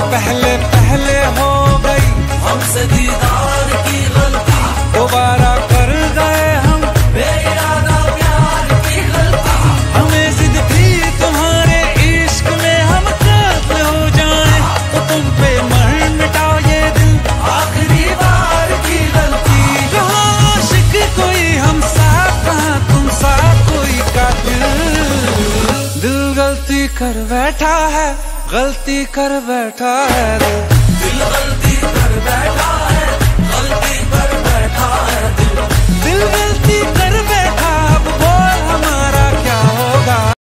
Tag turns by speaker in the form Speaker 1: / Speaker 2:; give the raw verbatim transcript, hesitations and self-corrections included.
Speaker 1: पहले पहले हो गई
Speaker 2: हमसे दीदार की गलती,
Speaker 1: दोबारा कर गए हम
Speaker 2: बेइरादा प्यार की गलती।
Speaker 1: हमें जिद थी तुम्हारे इश्क में हम काफिल हो जाएं, तो तुम पे मर मिटाओ ये दिल
Speaker 2: आखिरी बार की गलती।
Speaker 1: कहाँ आशिक कोई हम साथ, कहाँ तुम साथ कोई कातिल। दिल गलती कर बैठा है, गलती कर बैठा है।